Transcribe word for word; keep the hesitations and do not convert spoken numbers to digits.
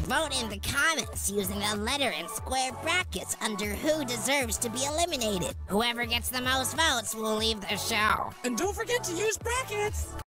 Vote in the comments using the letter and square brackets under who deserves to be eliminated. Whoever gets the most votes will leave the show. And don't forget to use brackets!